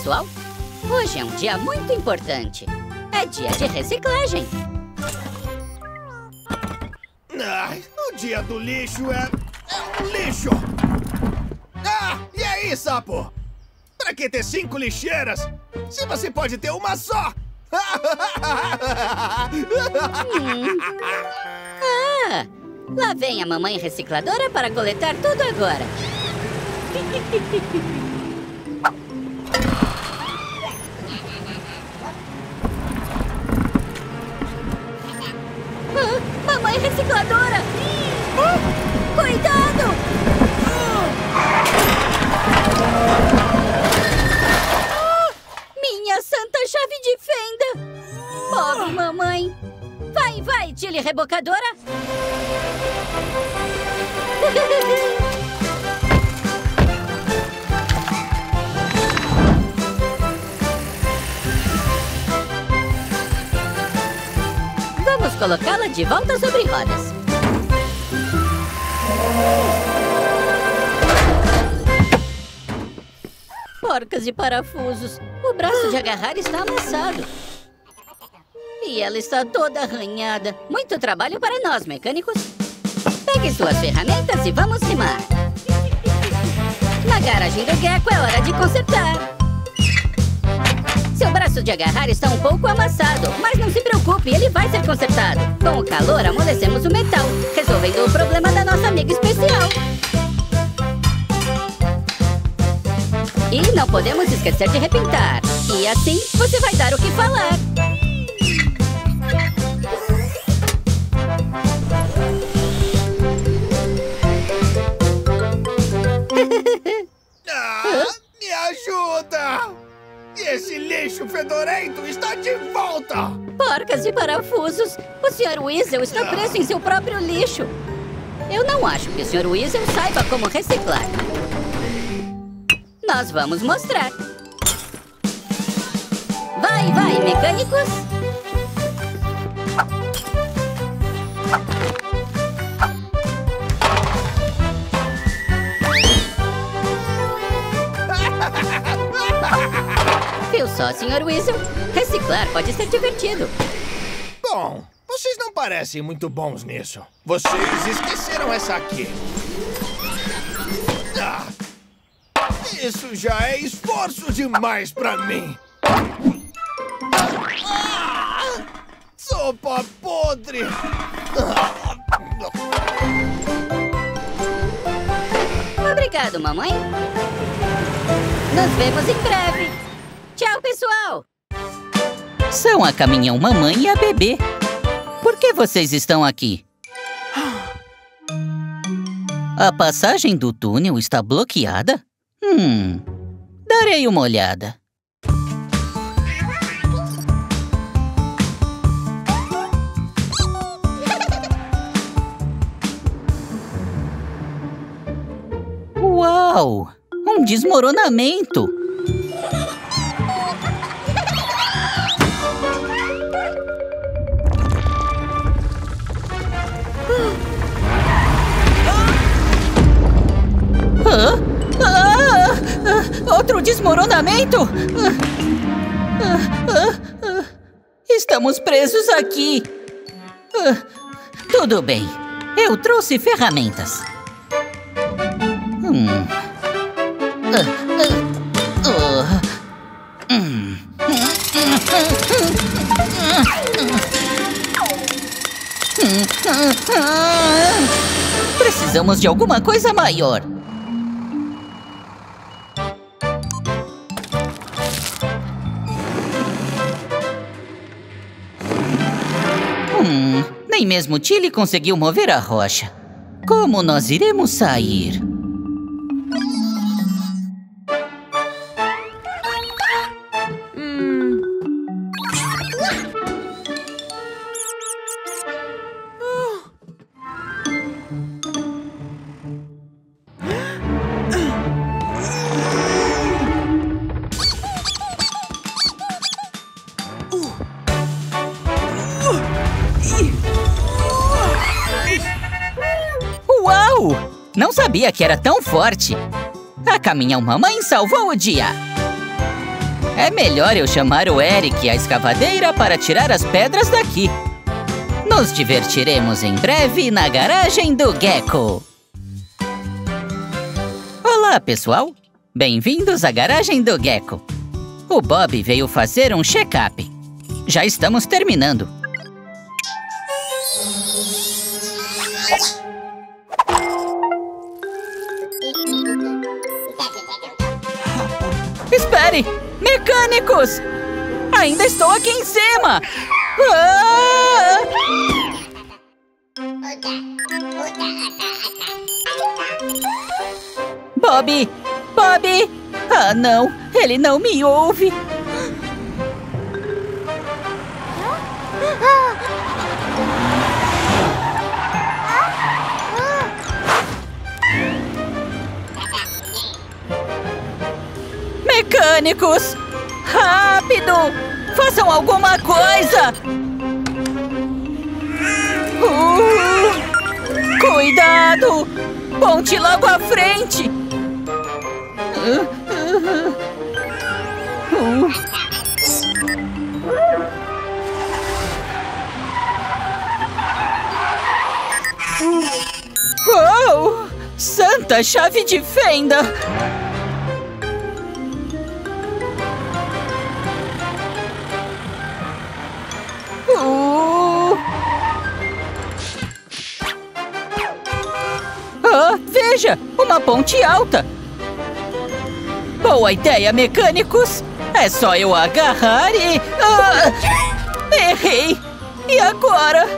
pessoal? Hoje é um dia muito importante. É dia de reciclagem. Ai, o dia do lixo é um lixo. Ah, e aí, sapo? Pra que ter 5 lixeiras se você pode ter uma só? Ah, lá vem a mamãe recicladora para coletar tudo agora. Mamãe recicladora! Cuidado! Minha santa chave de fenda! Pobre mamãe! Vai, Tilly rebocadora! Vamos colocá-la de volta sobre rodas. Porcas e parafusos. O braço de agarrar está amassado. E ela está toda arranhada. Muito trabalho para nós, mecânicos. Pegue suas ferramentas e vamos rimar. Na garagem do Gecko é hora de consertar. Seu braço de agarrar está um pouco amassado, mas não se preocupe, ele vai ser consertado. Com o calor, amolecemos o metal, resolvendo o problema da nossa amiga especial. E não podemos esquecer de repintar. E assim, você vai dar o que falar. Me ajuda! Esse lixo fedorento está de volta! Porcas e parafusos! O Sr. Weasel está preso em seu próprio lixo. Eu não acho que o Sr. Weasel saiba como reciclar. Nós vamos mostrar. Vai, mecânicos! Viu só, Sr. Weasel? Reciclar pode ser divertido. Bom, vocês não parecem muito bons nisso. Vocês esqueceram essa aqui. Isso já é esforço demais pra mim. Sopa podre. Obrigado, mamãe. Nos vemos em breve. Tchau, pessoal. São a caminhão mamãe e a bebê. Por que vocês estão aqui? A passagem do túnel está bloqueada? Darei uma olhada. Uau! Um desmoronamento! Outro desmoronamento? Estamos presos aqui. Tudo bem. Eu trouxe ferramentas. Precisamos de alguma coisa maior. Nem mesmo Tilly conseguiu mover a rocha. Como nós iremos sair? Uau! Não sabia que era tão forte. A caminhão mamãe salvou o dia. É melhor eu chamar o Eric e a escavadeira para tirar as pedras daqui. Nos divertiremos em breve na garagem do Gecko. Olá, pessoal! Bem-vindos à garagem do Gecko. O Bob veio fazer um check-up. Já estamos terminando. Espere! Mecânicos! Ainda estou aqui em cima! Ah! Bob! Bob! Ah, não! Ele não me ouve! Mecânicos! Rápido! Façam alguma coisa! Cuidado! Ponte logo à frente! Uou! Santa chave de fenda! Veja! Uma ponte alta! Boa ideia, mecânicos! É só eu agarrar e... errei! E agora?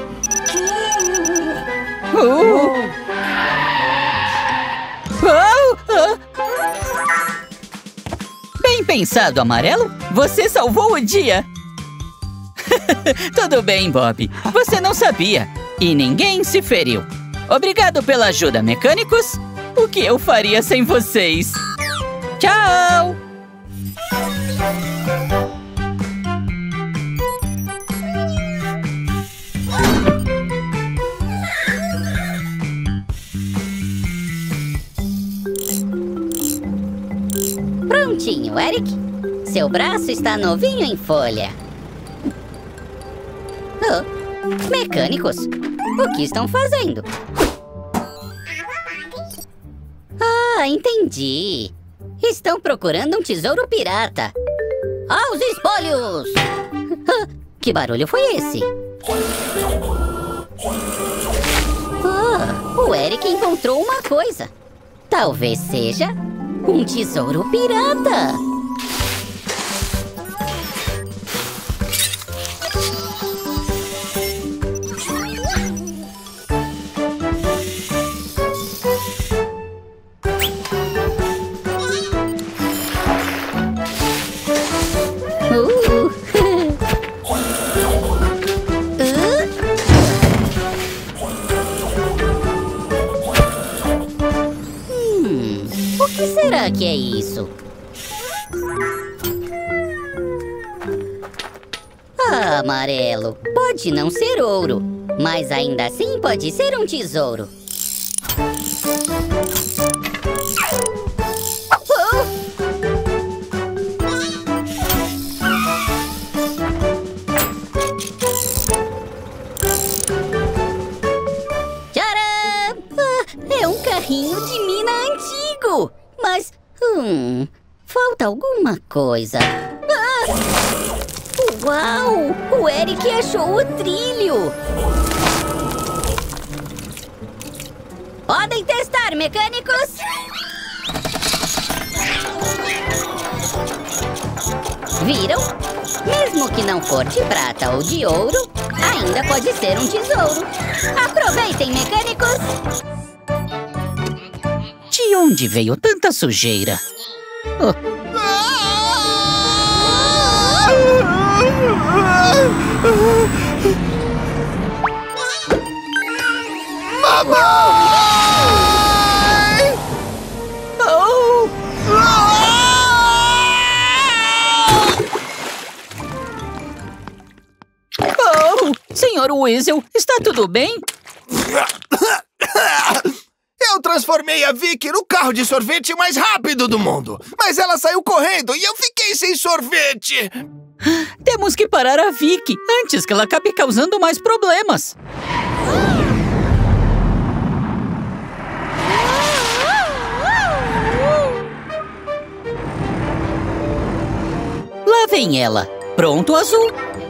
Bem pensado, Amarelo! Você salvou o dia! Tudo bem, Bob. Você não sabia. E ninguém se feriu. Obrigado pela ajuda, mecânicos. O que eu faria sem vocês? Tchau! Prontinho, Eric. Seu braço está novinho em folha. Oh, mecânicos, o que estão fazendo? Ah, entendi. Estão procurando um tesouro pirata. Aos espólios! Que barulho foi esse? O Eric encontrou uma coisa. Talvez seja um tesouro pirata. O que será que é isso? Ah, Amarelo, pode não ser ouro, mas ainda assim pode ser um tesouro. Tcharam! É um carrinho de mina antigo, mas falta alguma coisa. Uau! O Eric achou o trilho! Podem testar, mecânicos! Viram? Mesmo que não for de prata ou de ouro, ainda pode ser um tesouro. Aproveitem, mecânicos! De onde veio tanta sujeira? Mamãe! Senhor Weasel, está tudo bem? Eu transformei a Vicky no carro de sorvete mais rápido do mundo. Mas ela saiu correndo e eu fiquei sem sorvete. Temos que parar a Vicky antes que ela acabe causando mais problemas. Lá vem ela. Pronto, Azul?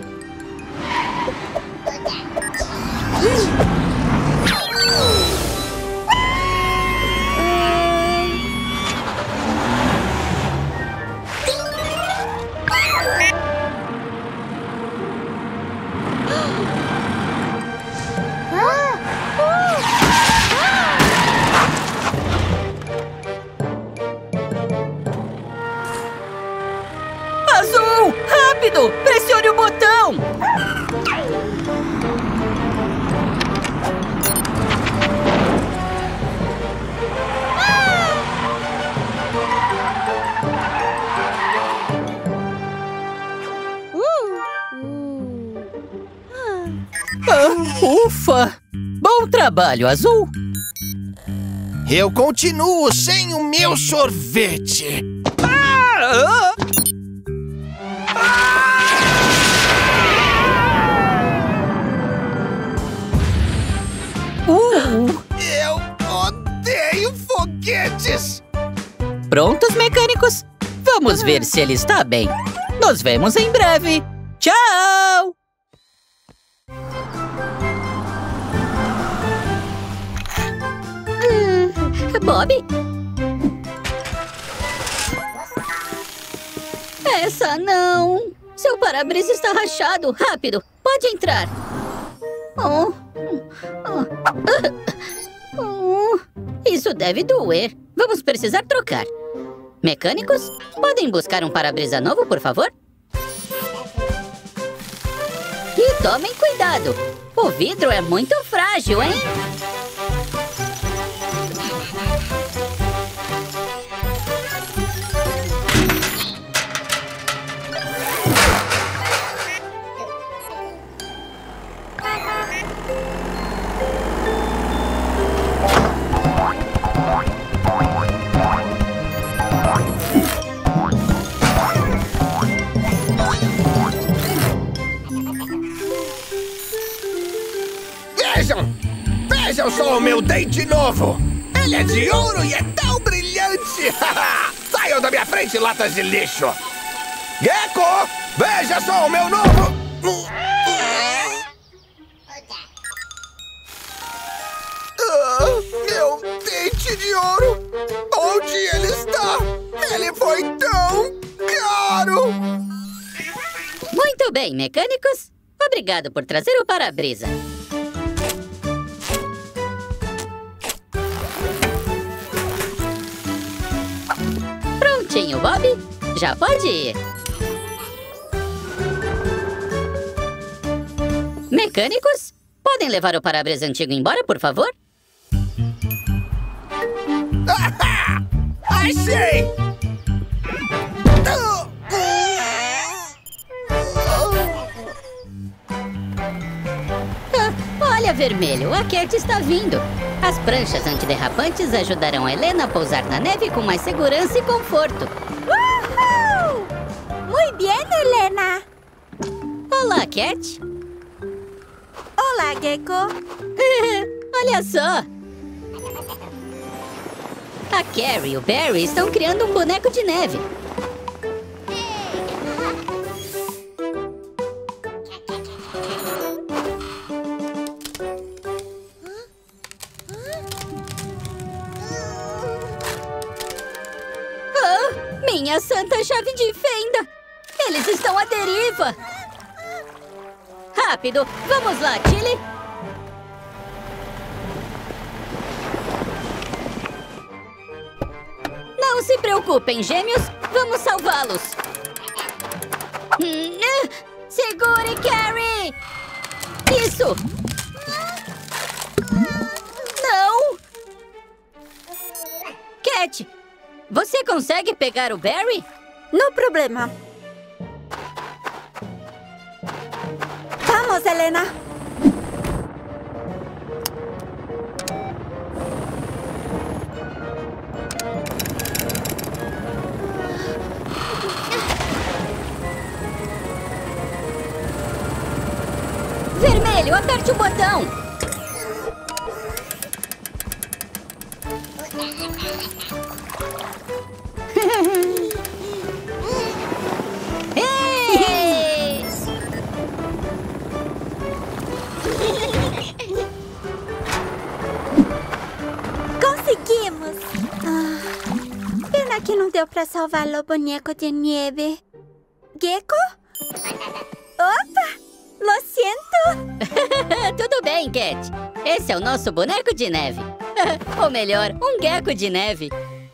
Azul! Rápido! Pressione o botão! Ufa! Bom trabalho, Azul! Eu continuo sem o meu sorvete. Eu odeio foguetes! Prontos, mecânicos? Vamos ver se ele está bem. Nos vemos em breve. Tchau! Bob? Essa não! Seu para-brisa está rachado! Rápido! Pode entrar! Isso deve doer. Vamos precisar trocar. Mecânicos, podem buscar um para-brisa novo, por favor? E tomem cuidado! O vidro é muito frágil, hein? Vejam só o meu dente novo! Ele é de ouro e é tão brilhante! Saiam da minha frente, latas de lixo! Gecko! Veja só o meu novo... meu dente de ouro! Onde ele está? Ele foi tão caro! Muito bem, mecânicos. Obrigado por trazer o para-brisa. Prontinho, Bob. Já pode ir. Mecânicos, podem levar o para-brisa antigo embora, por favor? Achei! Olha, vermelho, a Cat está vindo. As pranchas antiderrapantes ajudarão a Helena a pousar na neve com mais segurança e conforto. Uhul! Muito bem, Helena. Olá, Cat. Olá, Gecko. Olha só. A Carrie e o Barry estão criando um boneco de neve. Minha santa chave de fenda! Eles estão à deriva! Rápido! Vamos lá, Tilly! Não se preocupem, gêmeos! Vamos salvá-los! Segure, Carrie! Isso! Não! Cat! Você consegue pegar o Barry? No problema. Vamos, Helena. aperte o botão. Ei! Conseguimos! Pena que não deu pra salvar o boneco de neve. Gecko? Opa! Lo siento! Tudo bem, Cat. Esse é o nosso boneco de neve. Ou melhor, um gecko de neve.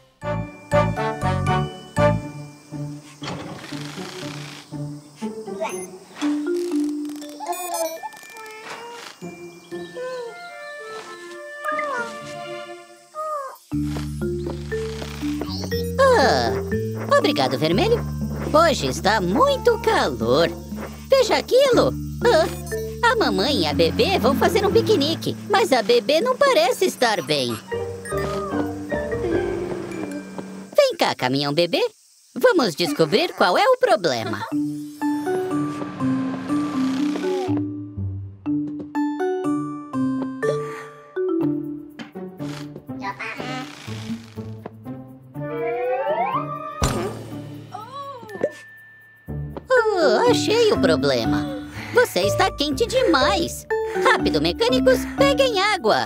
Obrigado, Vermelho. Hoje está muito calor. Veja aquilo. A mamãe e a bebê vão fazer um piquenique, mas a bebê não parece estar bem. Vem cá, caminhão bebê. Vamos descobrir qual é o problema. Achei o problema. Você está quente demais. Rápido, mecânicos, peguem água.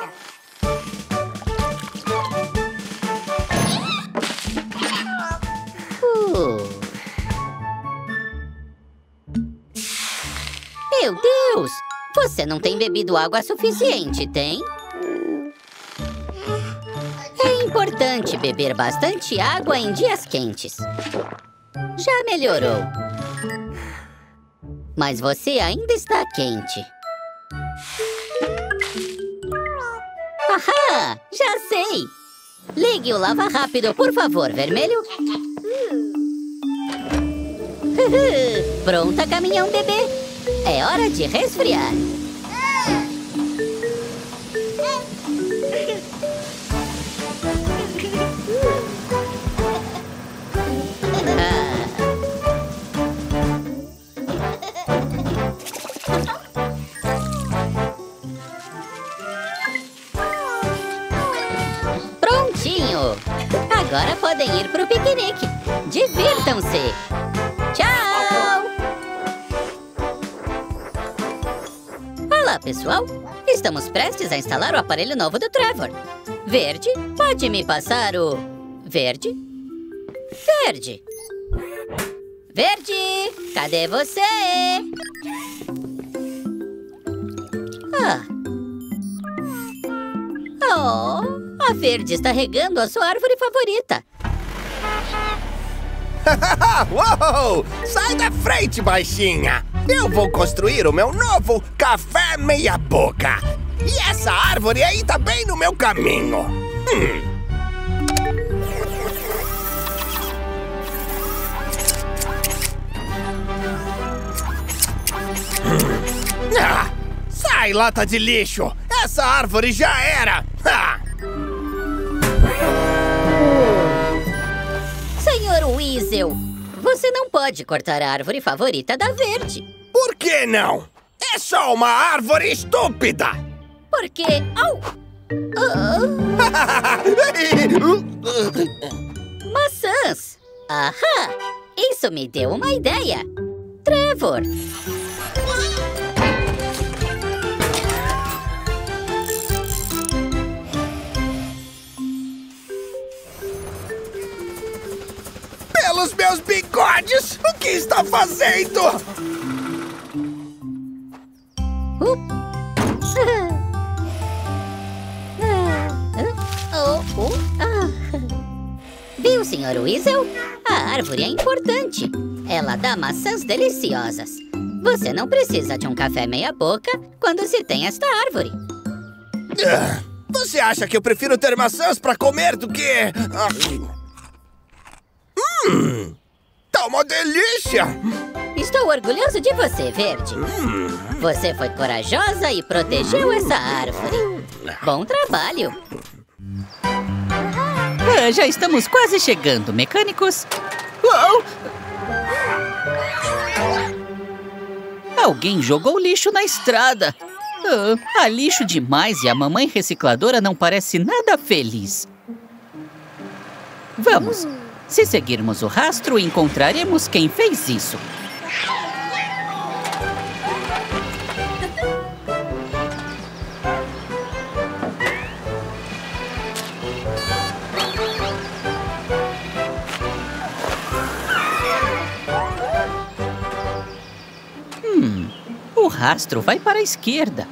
Meu Deus! Você não tem bebido água suficiente, tem? É importante beber bastante água em dias quentes. Já melhorou. Mas você ainda está quente. Ahá! Já sei! Ligue o lava-rápido, por favor, Vermelho. Pronta, caminhão bebê. É hora de resfriar. Agora podem ir pro piquenique. Divirtam-se. Tchau! Olá, pessoal. Estamos prestes a instalar o aparelho novo do Trevor. Verde, pode me passar o... Verde? Verde! Verde! Cadê você? Oh... A Verde está regando a sua árvore favorita. Uou! Sai da frente, baixinha! Eu vou construir o meu novo café meia-boca. E essa árvore aí tá bem no meu caminho. Sai, lata de lixo! Essa árvore já era! Senhor Weasel, você não pode cortar a árvore favorita da Verde. Por que não? É só uma árvore estúpida! Porque... Maçãs! Ahá! Isso me deu uma ideia! Trevor! Pelos meus bigodes! O que está fazendo? Viu, Sr. Weasel? A árvore é importante. Ela dá maçãs deliciosas. Você não precisa de um café meia-boca quando se tem esta árvore. Você acha que eu prefiro ter maçãs para comer do que... Tá uma delícia! Estou orgulhoso de você, Verde. Você foi corajosa e protegeu essa árvore. Bom trabalho! Já estamos quase chegando, mecânicos. Uou! Alguém jogou lixo na estrada. Há lixo demais e a mamãe recicladora não parece nada feliz. Vamos. Se seguirmos o rastro, encontraremos quem fez isso. O rastro vai para a esquerda.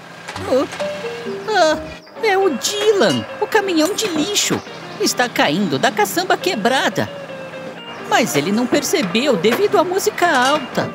É o Dylan, o caminhão de lixo. Está caindo da caçamba quebrada. Mas ele não percebeu devido à música alta.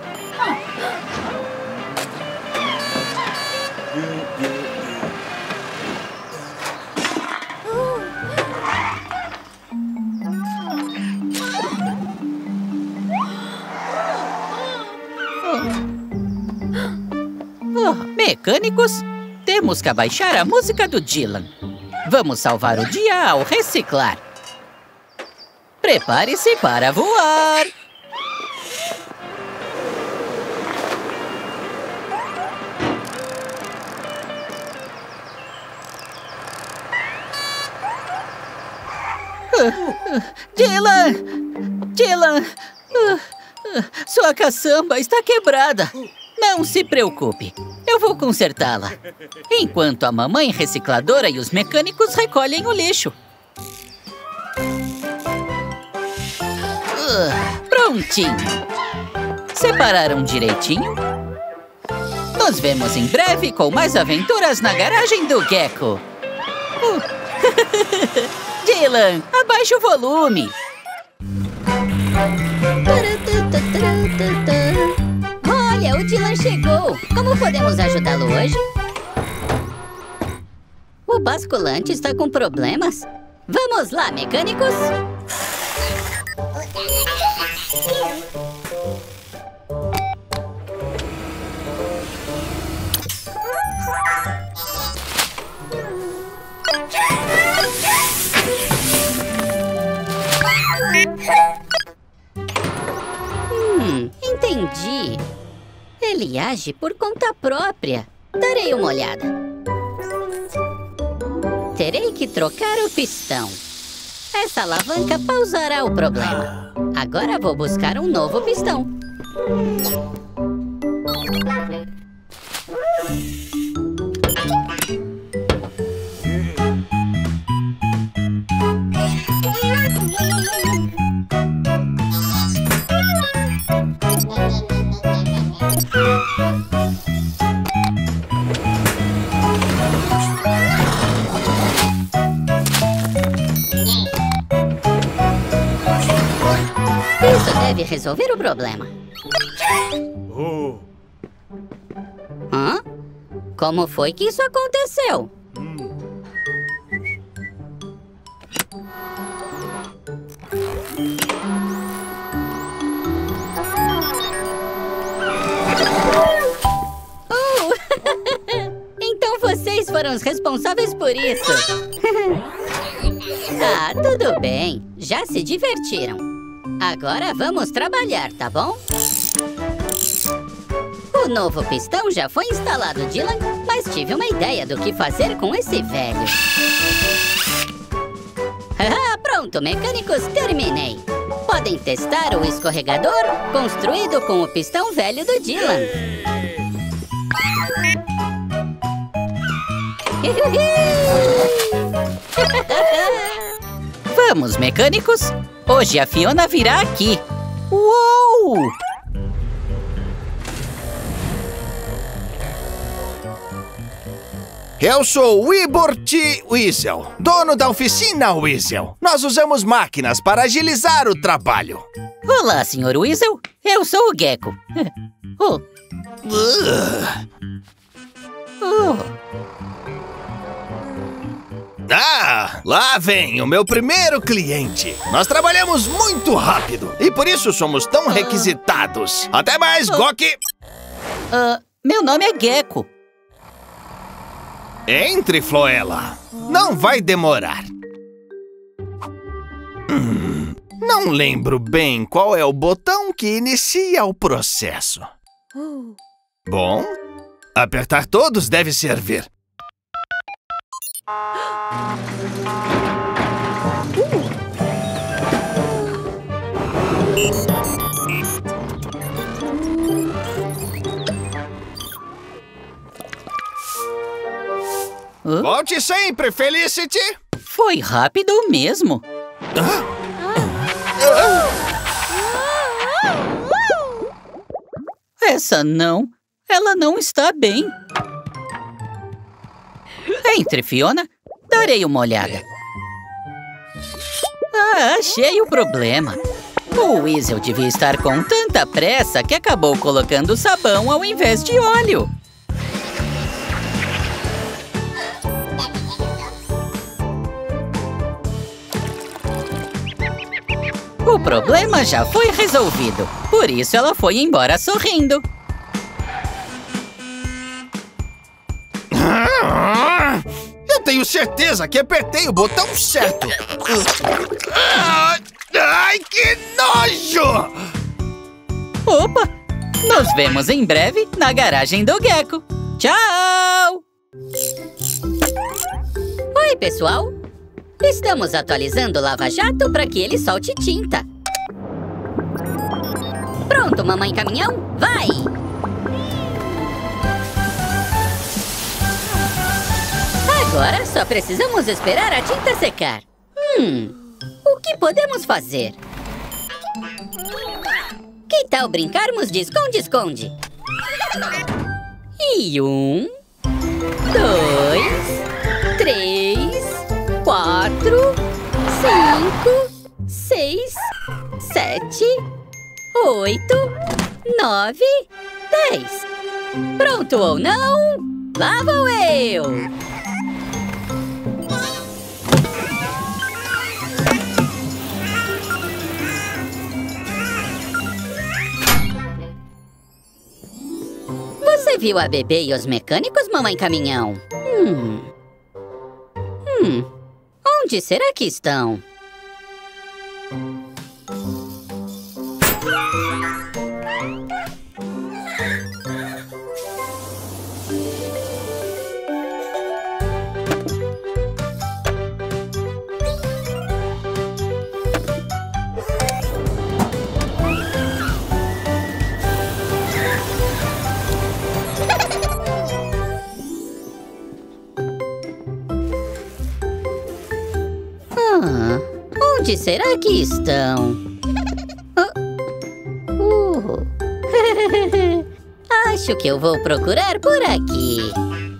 Mecânicos, temos que abaixar a música do Dylan. Vamos salvar o dia ao reciclar. Prepare-se para voar. Dylan! Sua caçamba está quebrada. Não se preocupe, eu vou consertá-la. Enquanto a mamãe recicladora e os mecânicos recolhem o lixo. Prontinho. Separaram direitinho? Nos vemos em breve com mais aventuras na garagem do Gecko. Dylan, abaixe o volume. Olha, o Dylan chegou! Como podemos ajudá-lo hoje? O basculante está com problemas? Vamos lá, mecânicos! Entendi. Ele age por conta própria. Darei uma olhada. Terei que trocar o pistão. Essa alavanca pausará o problema. Agora vou buscar um novo pistão. Isso deve resolver o problema. Hã? Como foi que isso aconteceu? Então vocês foram os responsáveis por isso. Ah, tudo bem. Já se divertiram. Agora vamos trabalhar, tá bom? O novo pistão já foi instalado, Dylan, mas tive uma ideia do que fazer com esse velho. Pronto, mecânicos, terminei. Podem testar o escorregador construído com o pistão velho do Dylan. Vamos, mecânicos! Hoje a Fiona virá aqui. Uou! Eu sou o Ybor T. Weasel, dono da oficina Weasel. Nós usamos máquinas para agilizar o trabalho. Olá, Sr. Weasel. Eu sou o Gecko. Ah, lá vem o meu primeiro cliente. Nós trabalhamos muito rápido e por isso somos tão requisitados. Até mais, Gok! Meu nome é Gecko. Entre, Floella. Não vai demorar. Não lembro bem qual é o botão que inicia o processo. Bom, Apertar todos deve servir. Volte sempre, Felicity! Foi rápido mesmo. Essa não. Ela não está bem. Entre, Fiona. Darei uma olhada. Ah, achei o problema. O Weasel devia estar com tanta pressa que acabou colocando sabão ao invés de óleo. O problema já foi resolvido. Por isso ela foi embora sorrindo. Eu tenho certeza que apertei o botão certo. Ai, que nojo! Opa! Nos vemos em breve na garagem do Gecko. Tchau! Oi, pessoal! Estamos atualizando o Lava Jato para que ele solte tinta. Pronto, mamãe caminhão? Vai! Agora só precisamos esperar a tinta secar. O que podemos fazer? Que tal brincarmos de esconde-esconde? E 1, 2, 3, 4, 5, 6, 7, 8, 9, 10. Pronto ou não? Lá vou eu! Você viu a bebê e os mecânicos, mamãe caminhão? Onde será que estão? Onde será que estão? Acho que eu vou procurar por aqui.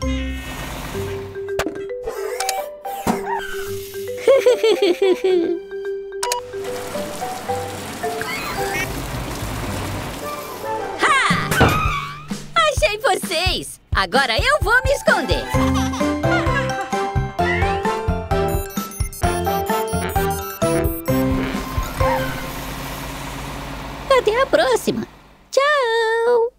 Ha! Achei vocês! Agora eu vou me esconder. Até a próxima. Tchau!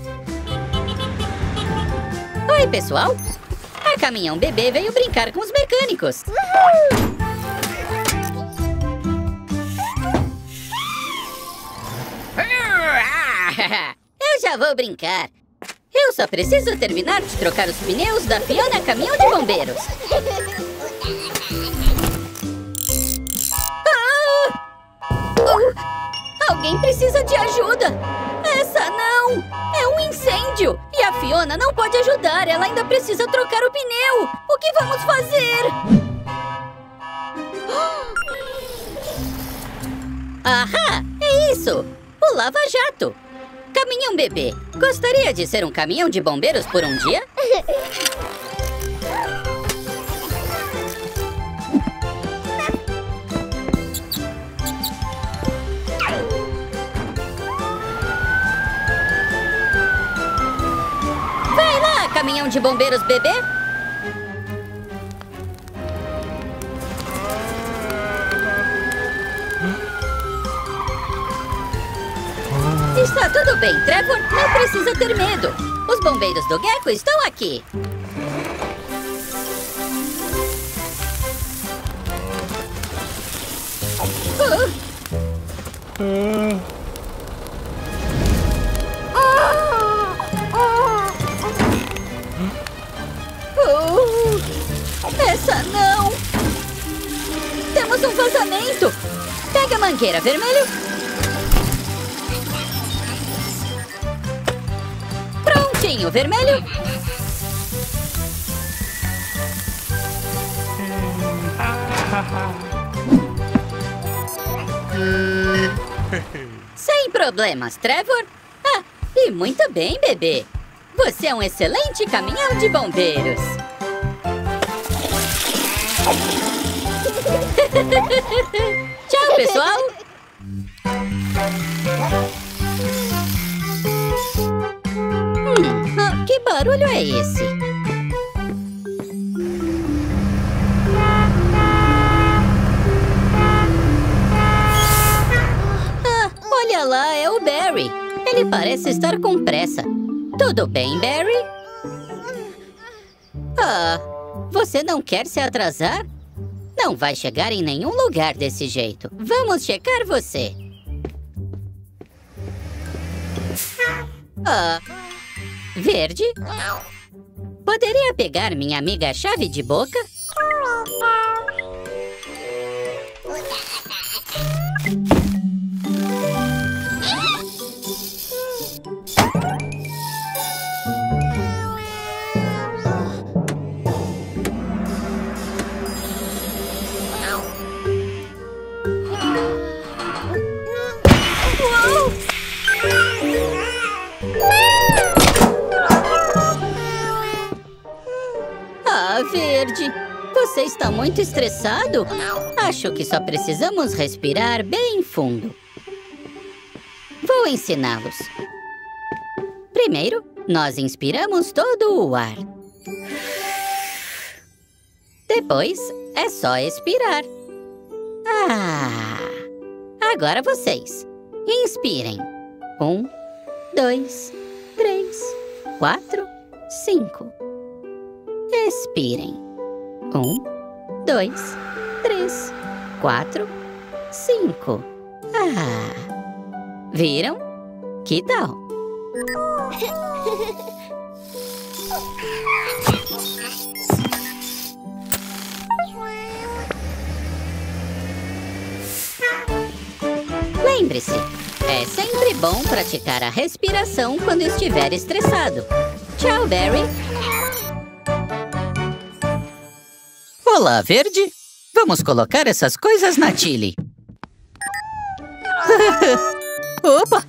Oi, pessoal! A caminhão bebê veio brincar com os mecânicos. Eu já vou brincar. Eu só preciso terminar de trocar os pneus da Fiona Caminhão de Bombeiros. Alguém precisa de ajuda! Essa não! É um incêndio! E a Fiona não pode ajudar! Ela ainda precisa trocar o pneu! O que vamos fazer? Ahá! É isso! O Lava Jato! Caminhão bebê! Gostaria de ser um caminhão de bombeiros por um dia? Caminhão de bombeiros bebê? Está tudo bem, Trevor. Não precisa ter medo. Os bombeiros do Gecko estão aqui. um vazamento! Pega a mangueira, vermelho. Prontinho, vermelho. Sem problemas, Trevor. Ah, e muito bem, bebê. Você é um excelente caminhão de bombeiros. Tchau, pessoal. Que barulho é esse? Olha lá, é o Barry. Ele parece estar com pressa. Tudo bem, Barry? Você não quer se atrasar? Não vai chegar em nenhum lugar desse jeito. Vamos checar você. Verde? Poderia pegar minha amiga chave de boca? Verde, você está muito estressado? Acho que só precisamos respirar bem fundo. Vou ensiná-los. Primeiro, nós inspiramos todo o ar. Depois, é só expirar. Agora vocês. Inspirem. 1, 2, 3, 4, 5. Expirem. 1, 2, 3, 4, 5. Viram? Que tal? Lembre-se, é sempre bom praticar a respiração quando estiver estressado. Tchau, Barry. Olá, Verde. Vamos colocar essas coisas na Tilly. Opa!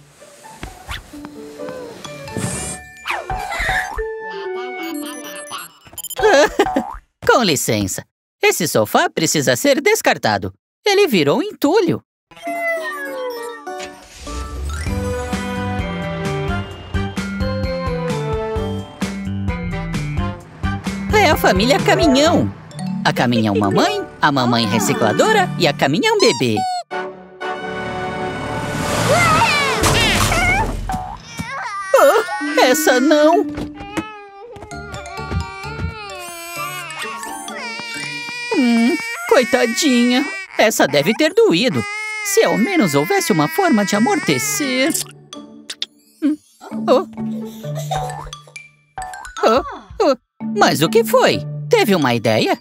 Com licença. Esse sofá precisa ser descartado. Ele virou entulho. É a família Caminhão. A Caminhão Mamãe, a Mamãe Recicladora e a Caminhão Bebê. Essa não! Coitadinha. Essa deve ter doído. Se ao menos houvesse uma forma de amortecer. Mas o que foi? Teve uma ideia?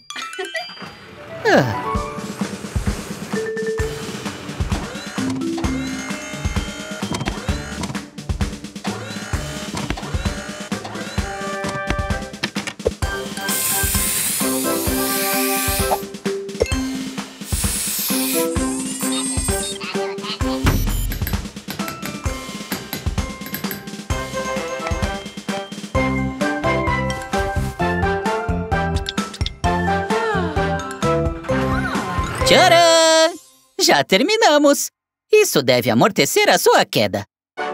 Tcharam! Já terminamos! Isso deve amortecer a sua queda.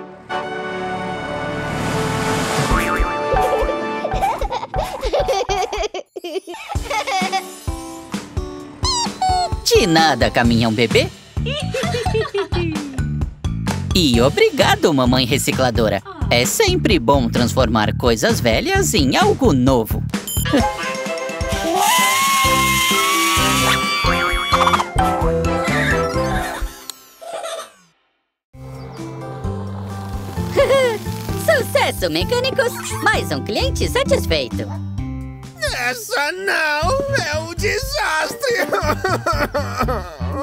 De nada, Caminhão Bebê. E obrigado, Mamãe Recicladora. É sempre bom transformar coisas velhas em algo novo. Sucesso, mecânicos! Mais um cliente satisfeito. Essa não é um desastre!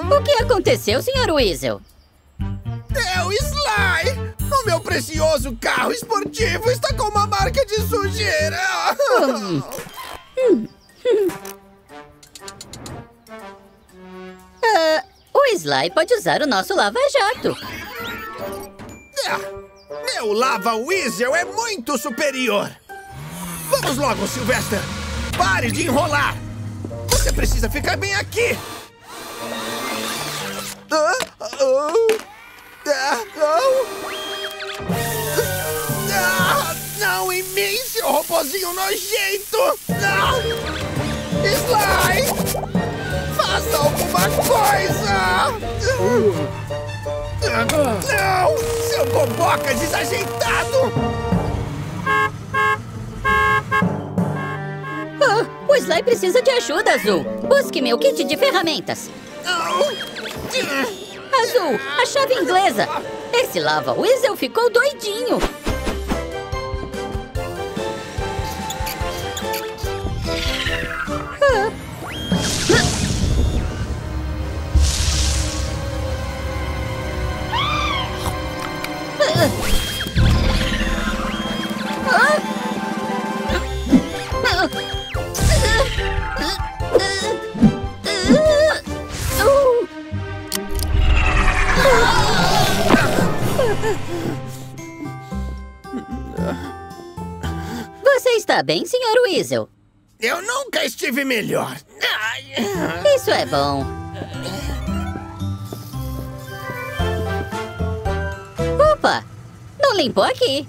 aconteceu, Sr. Weasel? É o Sly! O meu precioso carro esportivo está com uma marca de sujeira! O Sly pode usar o nosso lava-jato. Meu Lava Weasel é muito superior! Vamos logo, Sylvester! Pare de enrolar! Você precisa ficar bem aqui! Não em mim, seu robozinho nojento! Sly! Faça alguma coisa! Não! Seu boboca desajeitado! O Sly precisa de ajuda, Azul. Busque meu kit de ferramentas. Azul, a chave inglesa. Esse Lava Weasel ficou doidinho. Você está bem, Sr. Weasel? Eu nunca estive melhor. Isso é bom. Opa! Não limpou aqui.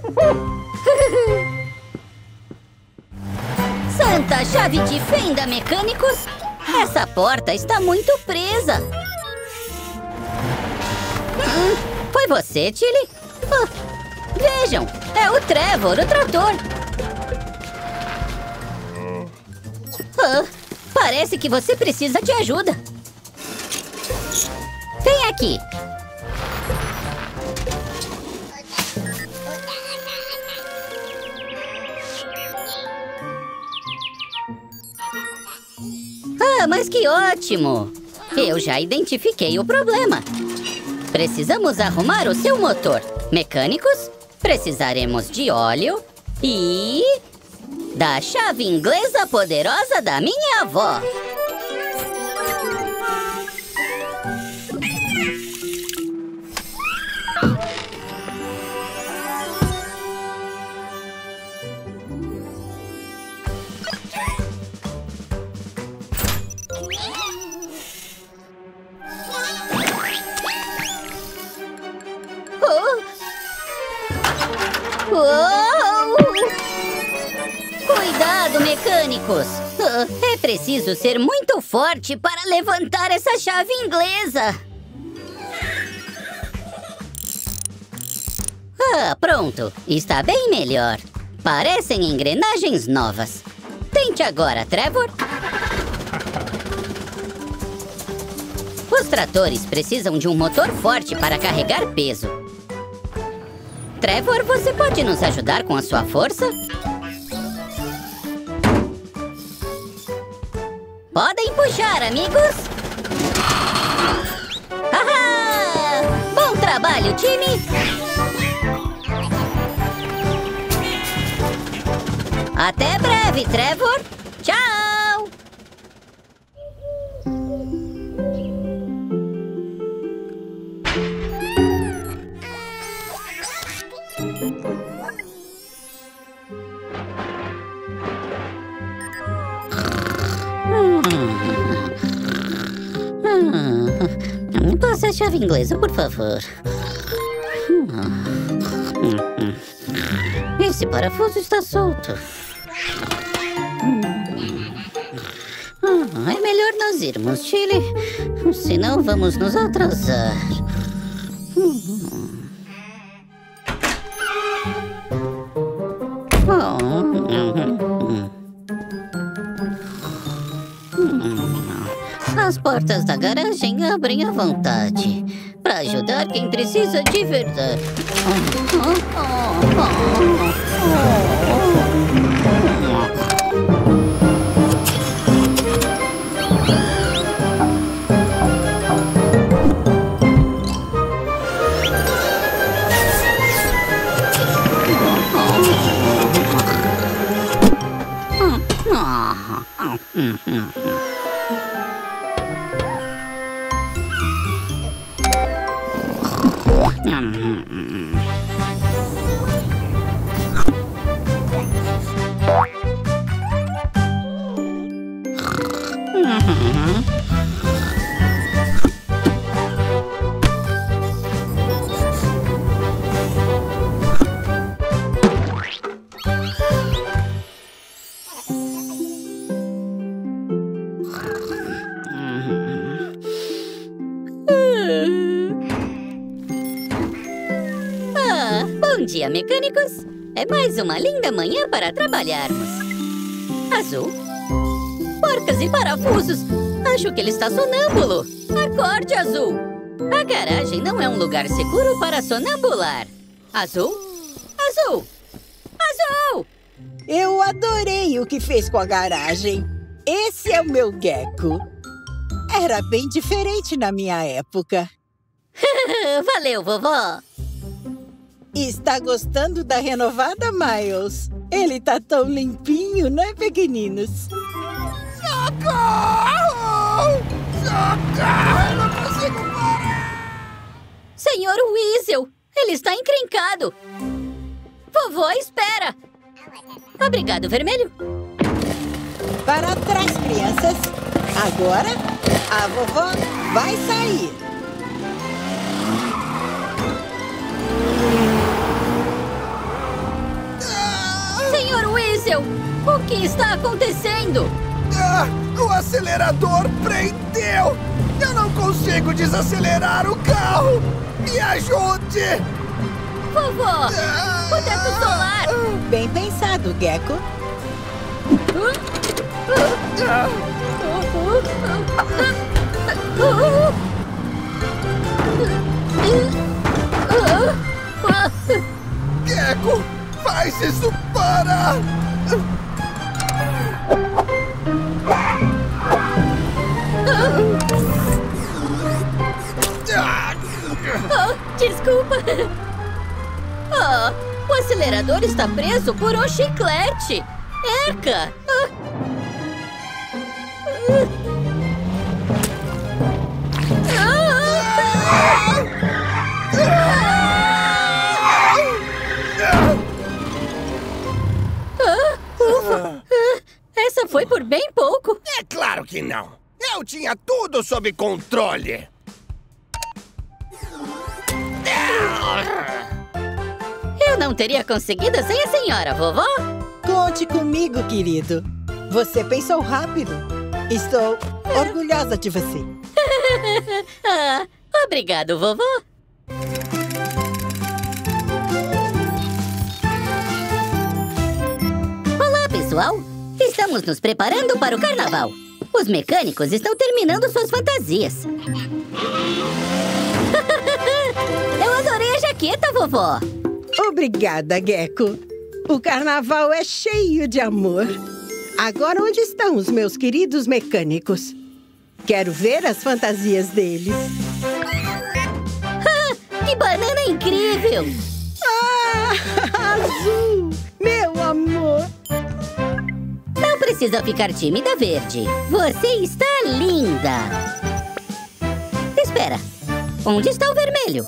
Santa chave de fenda, mecânicos! Essa porta está muito presa. Foi você, Tilly? Vejam, é o Trevor, o trator. Parece que você precisa de ajuda. Vem aqui. Mas que ótimo! Eu já identifiquei o problema. Precisamos arrumar o seu motor. Mecânicos, precisaremos de óleo e... da chave inglesa poderosa da minha avó. Cuidado, mecânicos! É preciso ser muito forte para levantar essa chave inglesa. Pronto. Está bem melhor. Parecem engrenagens novas. Tente agora, Trevor. Os tratores precisam de um motor forte para carregar peso. Trevor, você pode nos ajudar com a sua força? Podem puxar, amigos! Haha! Bom trabalho, time! Até breve, Trevor! Tchau! Passa a chave inglesa, por favor. Esse parafuso está solto. É melhor nós irmos, Tilly. Senão vamos nos atrasar. As portas da garagem abrem à vontade para ajudar quem precisa de verdade. Bom dia, mecânicos. É mais uma linda manhã para trabalharmos. Azul? Porcas e parafusos. Acho que ele está sonâmbulo. Acorde, Azul. A garagem não é um lugar seguro para sonambular. Azul? Azul! Azul! Eu adorei o que fez com a garagem. Esse é o meu gecko. Era bem diferente na minha época. Valeu, vovó. Está gostando da renovada, Miles? Ele tá tão limpinho, né, pequeninos? Socorro! Socorro! Eu não consigo parar! Senhor Weasel, ele está encrencado. Vovó, espera. Obrigado, Vermelho. Para trás, crianças. Agora, a vovó vai sair. Senhor Weasel, o que está acontecendo? O acelerador prendeu! Eu não consigo desacelerar o carro! Me ajude! Vovó, o teto solar! Bem pensado, Gecko. Gecko, faz isso parar! Desculpa. O acelerador está preso por um chiclete. Erca! Essa foi por bem pouco. É claro que não. Eu tinha tudo sob controle. Eu não teria conseguido sem a senhora, vovó. Conte comigo, querido. Você pensou rápido. Estou orgulhosa de você. Obrigado, vovó. Olá, pessoal. Estamos nos preparando para o carnaval. Os mecânicos estão terminando suas fantasias. Eu adorei a jaqueta, vovó. Obrigada, Gecko. O carnaval é cheio de amor. Agora, onde estão os meus queridos mecânicos? Quero ver as fantasias deles. Que banana incrível! Azul! Meu amor! Não precisa ficar tímida, Verde. Você está linda! Espera, onde está o Vermelho?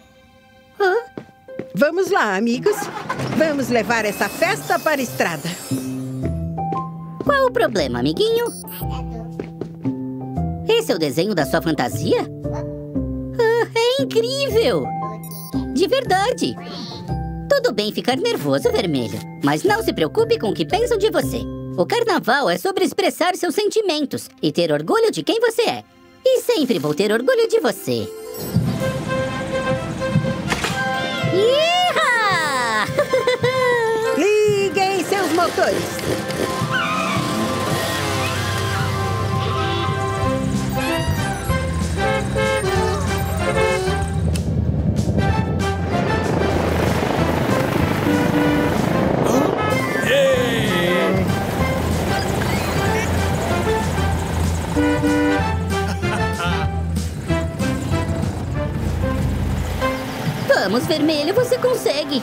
Vamos lá, amigos. Vamos levar essa festa para a estrada. Qual o problema, amiguinho? Esse é o desenho da sua fantasia? É incrível! De verdade! Tudo bem ficar nervoso, Vermelho, mas não se preocupe com o que pensam de você. O carnaval é sobre expressar seus sentimentos e ter orgulho de quem você é. E sempre vou ter orgulho de você. Iha! Liguem seus motores. Vamos, Vermelho, você consegue!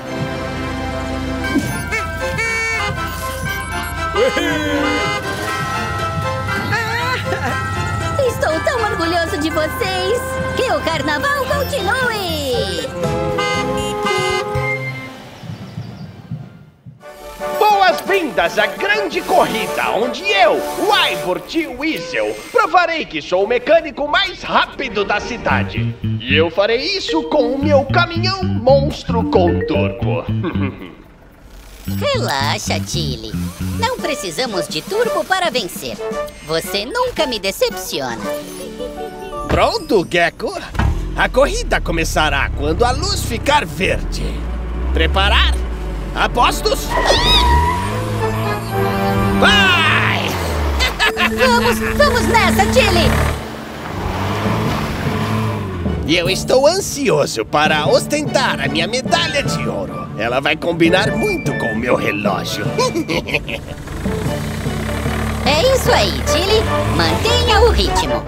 Estou tão orgulhoso de vocês! Que o carnaval continue! Boas-vindas à grande corrida, onde eu, o Ivor T. Weasel, provarei que sou o mecânico mais rápido da cidade. E eu farei isso com o meu caminhão monstro com turbo. Relaxa, Tilly. Não precisamos de turbo para vencer. Você nunca me decepciona. Pronto, Gecko? A corrida começará quando a luz ficar verde. Preparar? Apostos? Vai! Vamos nessa, Tilly! E eu estou ansioso para ostentar a minha medalha de ouro. Ela vai combinar muito com o meu relógio. É isso aí, Tilly. Mantenha o ritmo.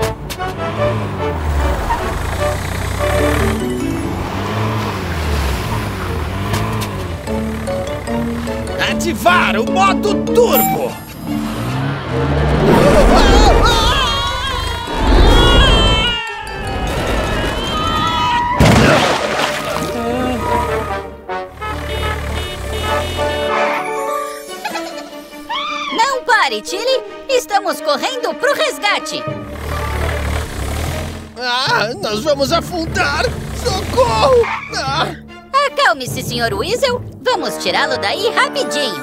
Ativar o modo turbo! Não pare, Tilly! Estamos correndo pro resgate! Nós vamos afundar! Socorro! Acalme-se, Sr. Weasel. Vamos tirá-lo daí rapidinho.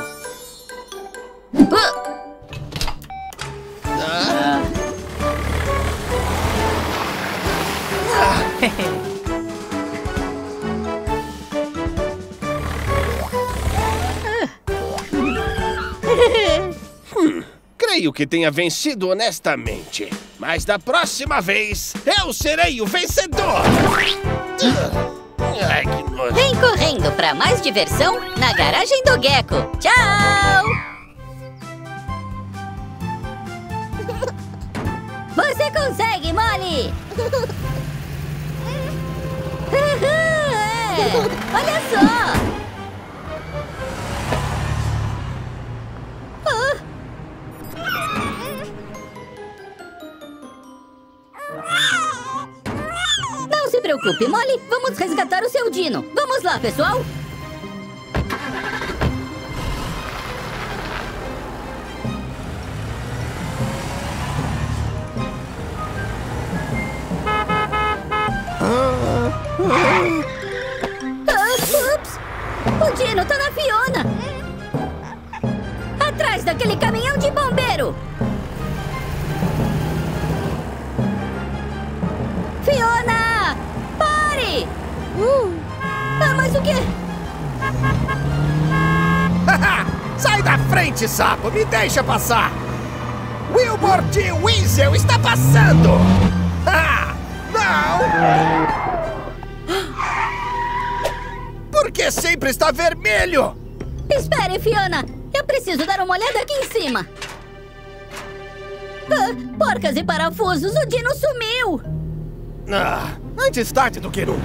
Creio que tenha vencido honestamente. Mas da próxima vez, eu serei o vencedor! Ai, que nojo. Vem correndo pra mais diversão na garagem do Gecko. Tchau! Você consegue, Molly! Olha só! Não se preocupe, Molly. Vamos resgatar o seu Dino. Vamos lá, pessoal. Ups! O Dino tá na Fiona. Atrás daquele caminhão de bombeiro. Fiona! Pare! Mas o quê? Sai da frente, sapo! Me deixa passar! Wilbur T. Weasel está passando! Não! Por que sempre está vermelho? Espere, Fiona! Eu preciso dar uma olhada aqui em cima! Porcas e parafusos! O Dino sumiu! Antes tarde do que nunca.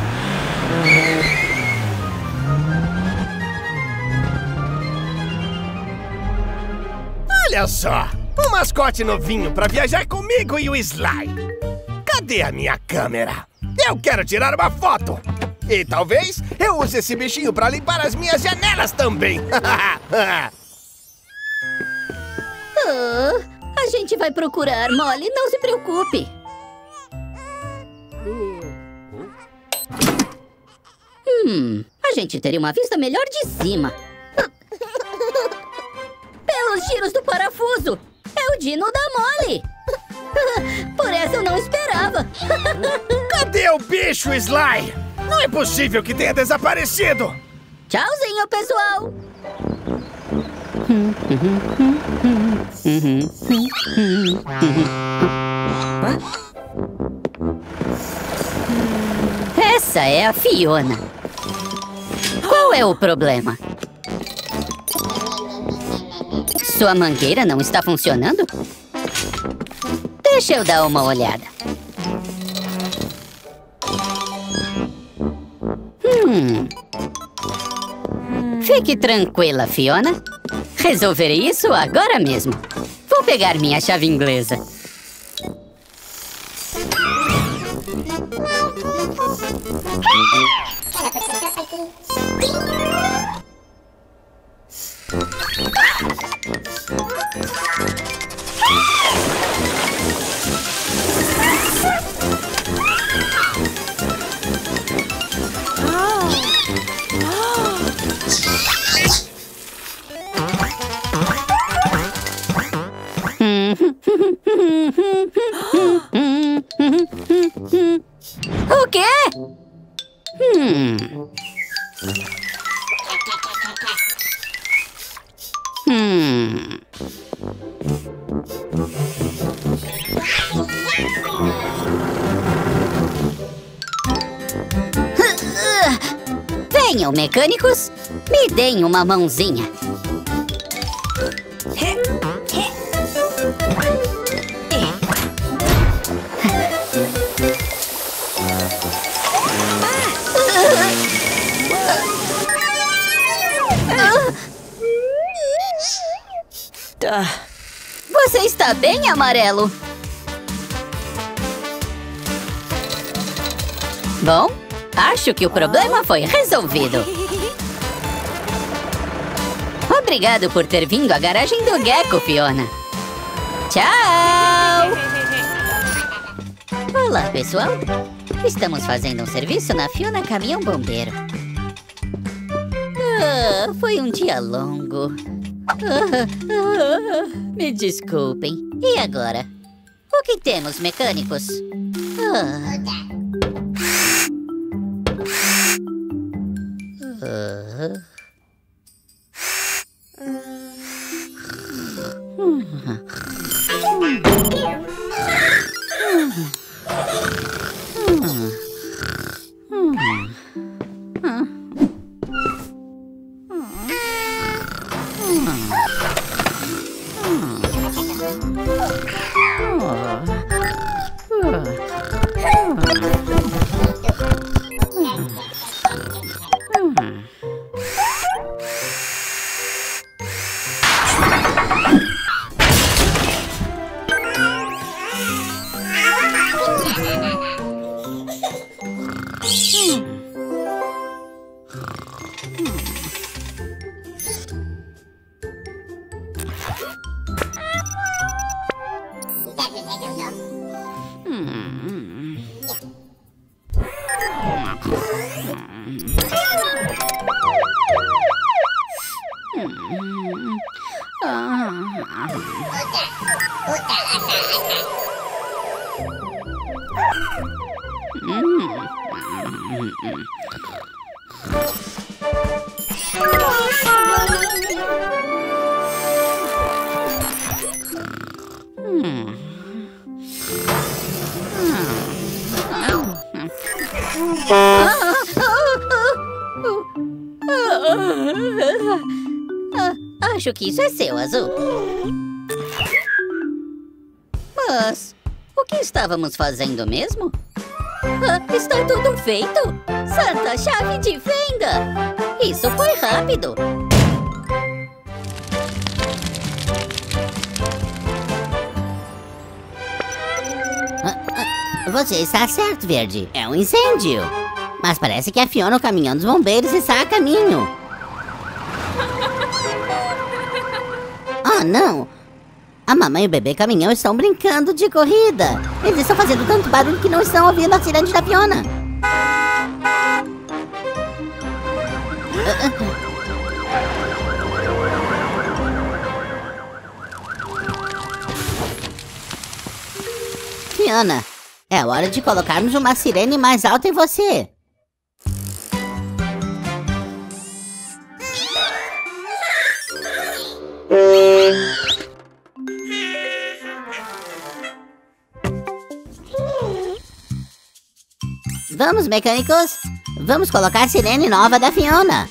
Olha só! Um mascote novinho pra viajar comigo e o Sly. Cadê a minha câmera? Eu quero tirar uma foto. E talvez eu use esse bichinho pra limpar as minhas janelas também. A gente vai procurar, Molly. Não se preocupe. A gente teria uma vista melhor de cima. Pelos giros do parafuso. É o Dino da Molly. Por essa eu não esperava. Cadê o bicho, Sly? Não é possível que tenha desaparecido. Tchauzinho, pessoal. Essa é a Fiona. Qual é o problema? Sua mangueira não está funcionando? Deixa eu dar uma olhada. Fique tranquila, Fiona. Resolverei isso agora mesmo. Vou pegar minha chave inglesa. O quê? Venham, mecânicos, me deem uma mãozinha. Você está bem, Amarelo? Bom, acho que o problema foi resolvido. Obrigado por ter vindo à garagem do Gecko, Fiona. Tchau! Olá, pessoal. Estamos fazendo um serviço na Fiona Caminhão Bombeiro. Foi um dia longo. Me desculpem. E agora? O que temos, mecânicos? Acho que isso é seu, Azul. Mas o que estávamos fazendo mesmo? Está tudo feito! Santa chave de fenda! Isso foi rápido! Você está certo, Verde. É um incêndio. Mas parece que a Fiona, o caminhão dos bombeiros, está a caminho. Oh, não! A mamãe e o bebê caminhão estão brincando de corrida. Eles estão fazendo tanto barulho que não estão ouvindo a sirene da Fiona. Fiona, é hora de colocarmos uma sirene mais alta em você. Vamos, mecânicos. Vamos colocar a sirene nova da Fiona.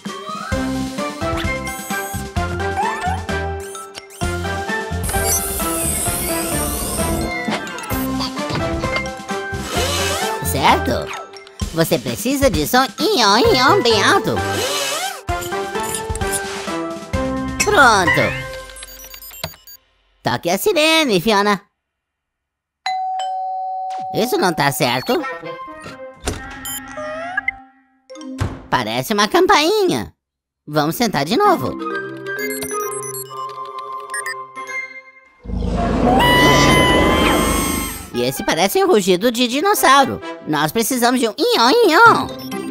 Certo? Você precisa de som ion bem alto. Pronto. Toque a sirene, Fiona. Isso não tá certo. Parece uma campainha. Vamos tentar de novo. E esse parece um rugido de dinossauro. Nós precisamos de um ion.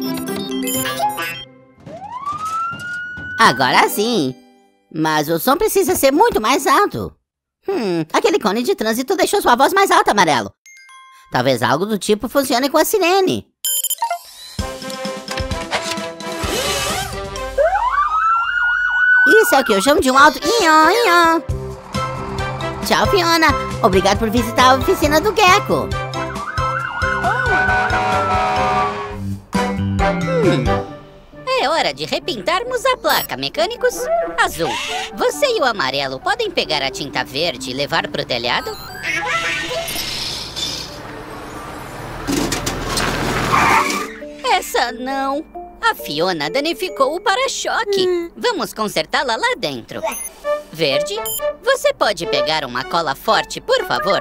Agora sim. Mas o som precisa ser muito mais alto. Aquele cone de trânsito deixou sua voz mais alta, Amarelo. Talvez algo do tipo funcione com a sirene. Isso é o que eu chamo de um alto inhó. Tchau, Fiona. Obrigado por visitar a oficina do Gecko. É hora de repintarmos a placa, mecânicos. Azul, você e o amarelo podem pegar a tinta verde e levar pro telhado? Essa não. A Fiona danificou o para-choque. Vamos consertá-la lá dentro. Verde, você pode pegar uma cola forte, por favor?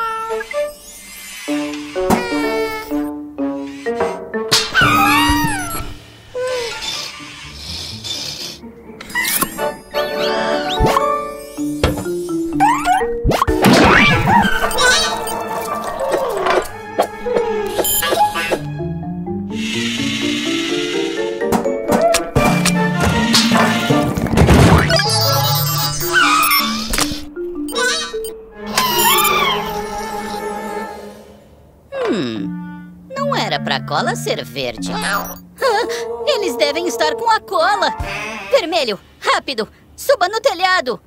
Não era pra cola ser verde. Eles devem estar com a cola. Vermelho, rápido, suba no telhado.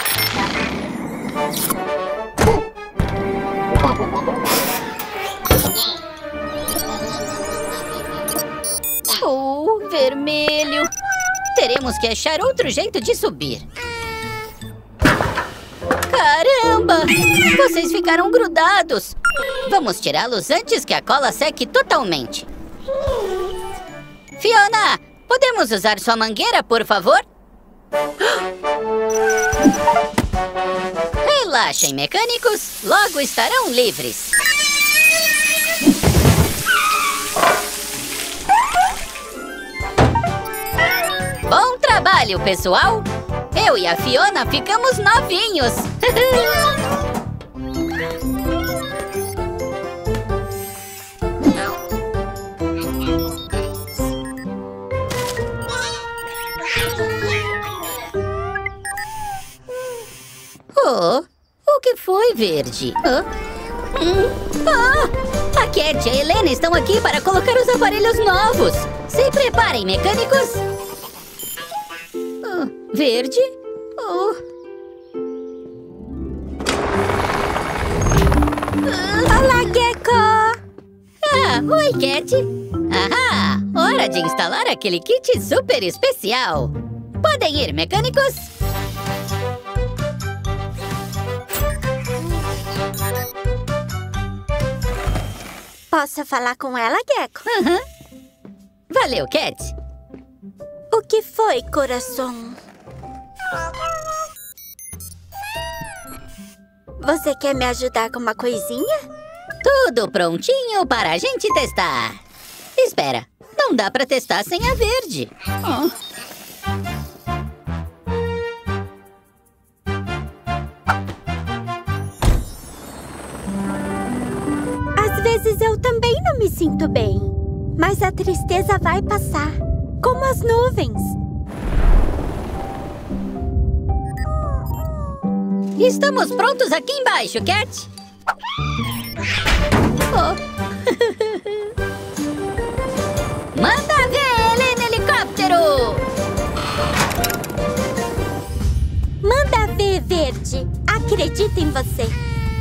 Vermelho. Teremos que achar outro jeito de subir. Caramba! Vocês ficaram grudados. Vamos tirá-los antes que a cola seque totalmente. Fiona, podemos usar sua mangueira, por favor? Relaxem, mecânicos. Logo estarão livres. Bom trabalho, pessoal! Eu e a Fiona ficamos novinhos! Oh, o que foi, Verde? A Cat e a Helena estão aqui para colocar os aparelhos novos! Se preparem, mecânicos! Verde? Olá, Gecko! Oi, Cat! Hora de instalar aquele kit super especial! Podem ir, mecânicos! Posso falar com ela, Gecko? Valeu, Cat! O que foi, coração? Você quer me ajudar com uma coisinha? Tudo prontinho para a gente testar. Espera, não dá para testar sem a verde. Às vezes eu também não me sinto bem. Mas a tristeza vai passar, como as nuvens. Estamos prontos aqui embaixo, Cat. Manda ver, Helena Helicóptero! Manda ver, Verde. Acredito em você.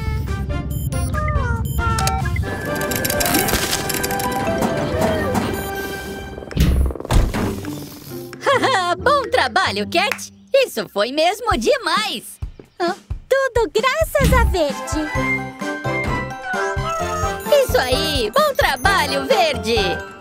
Bom trabalho, Cat! Isso foi mesmo demais! Tudo graças a Verde! Isso aí! Bom trabalho, Verde!